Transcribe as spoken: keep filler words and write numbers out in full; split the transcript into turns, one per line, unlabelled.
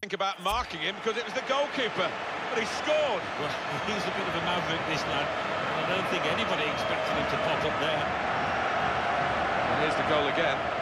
think about marking him because it was the goalkeeper, but he scored.
Well, he's a bit of a maverick, this lad. I don't think anybody expected him to pop up there.
And here's the goal again.